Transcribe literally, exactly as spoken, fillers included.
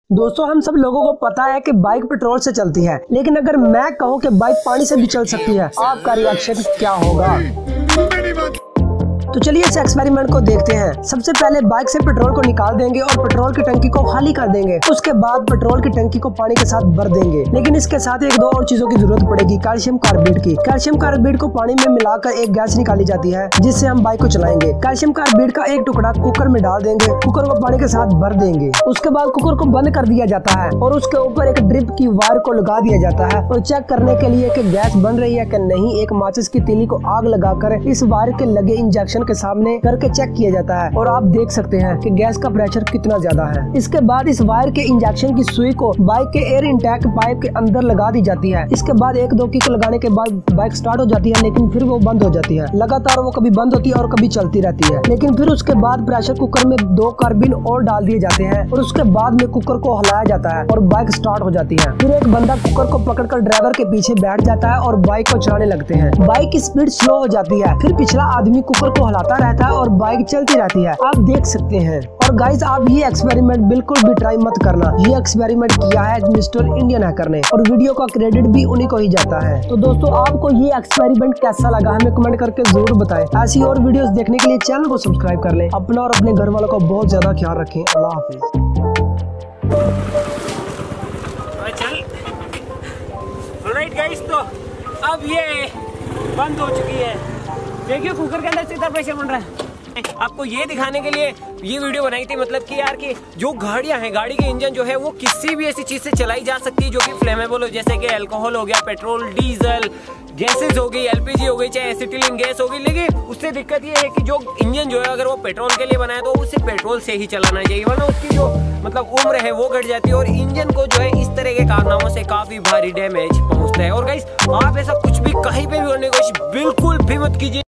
दोस्तों हम सब लोगों को पता है कि बाइक पेट्रोल से चलती है, लेकिन अगर मैं कहूँ कि बाइक पानी से भी चल सकती है, आपका रिएक्शन क्या होगा? तो चलिए इस एक्सपेरिमेंट को देखते हैं। सबसे पहले बाइक से पेट्रोल को निकाल देंगे और पेट्रोल की टंकी को खाली कर देंगे। उसके बाद पेट्रोल की टंकी को पानी के साथ भर देंगे, लेकिन इसके साथ एक दो और चीजों की जरूरत पड़ेगी, कैल्शियम कार्बाइड की। कैल्शियम कार्बाइड को पानी में मिलाकर एक गैस निकाली जाती है जिससे हम बाइक को चलाएंगे। कैल्शियम कार्बाइड का एक टुकड़ा कुकर में डाल देंगे, कुकर को पानी के साथ भर देंगे। उसके बाद कुकर को बंद कर दिया जाता है और उसके ऊपर एक ड्रिप की वायर को लगा दिया जाता है और चेक करने के लिए कि गैस बन रही है कि नहीं, एक माचिस की तीली को आग लगाकर इस वायर के लगे इंजेक्शन के सामने करके चेक किया जाता है और आप देख सकते हैं कि गैस का प्रेशर कितना ज्यादा है। इसके बाद इस वायर के इंजेक्शन की सुई को बाइक के एयर इंटेक पाइप के अंदर लगा दी जाती है। इसके बाद एक दो किक लगाने के बाद बाइक स्टार्ट हो जाती है, लेकिन फिर वो बंद हो जाती है। लगातार वो कभी बंद होती है और कभी चलती रहती है। लेकिन फिर उसके बाद प्रेशर कुकर में दो कार्बिन और डाल दिए जाते हैं और उसके बाद में कुकर को हिलाया जाता है और बाइक स्टार्ट हो जाती है। फिर एक बंदा कुकर को पकड़कर ड्राइवर के पीछे बैठ जाता है और बाइक को चलाने लगते हैं। बाइक की स्पीड स्लो हो जाती है, फिर पिछला आदमी कुकर को हिलाता रहता है और बाइक चलती रहती है, आप देख सकते हैं। और गाइस आप ये एक्सपेरिमेंट बिल्कुल भी ट्राई मत करना। ये एक्सपेरिमेंट किया है मिस्टर इंडियन हैकर ने और वीडियो का क्रेडिट भी उन्हीं को ही जाता है। तो दोस्तों आपको ये एक्सपेरिमेंट कैसा लगा हमें कमेंट करके जरूर बताएं। ऐसी और वीडियोस देखने के लिए चैनल को सब्सक्राइब कर लें। अपना और अपने घर वालों का बहुत ज्यादा ख्याल रखें। अल्लाह हाफिज। ऑलराइट गाइस, तो अब ये बंद हो चुकी है। देखिए कुकर के अंदर से कितना प्रेशर बन रहा है। आपको ये दिखाने के लिए ये वीडियो बनाई थी, मतलब कि यार कि जो गाड़ियां हैं, गाड़ी के इंजन जो है वो किसी भी ऐसी चीज से चलाई जा सकती है जो कि फ्लेमेबल हो, जैसे कि अल्कोहल हो गया, पेट्रोल, डीजल, गैसेस हो गई, एलपीजी हो गई, चाहे एसिटिलीन गैस हो गई। लेकिन उससे दिक्कत ये है कि जो इंजन जो है अगर वो पेट्रोल के लिए बनाया तो उसे पेट्रोल से ही चलाना चाहिए, वरना उसकी जो मतलब उम्र है वो घट जाती है और इंजन को जो है इस तरह के कारनामों से काफी भारी डैमेज पहुंचता है। और गाइस आप ऐसा कुछ भी कहीं पे भी करने की कोशिश बिल्कुल भी मत कीजिए।